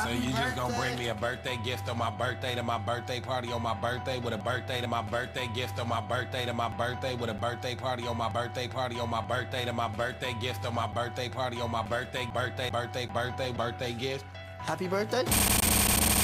So you just gonna bring me a birthday gift on my birthday to my birthday party on my birthday with a birthday to my birthday gift on my birthday to my birthday with a birthday party on my birthday party on my birthday to my birthday gift on my birthday party on my birthday birthday gift. Happy birthday?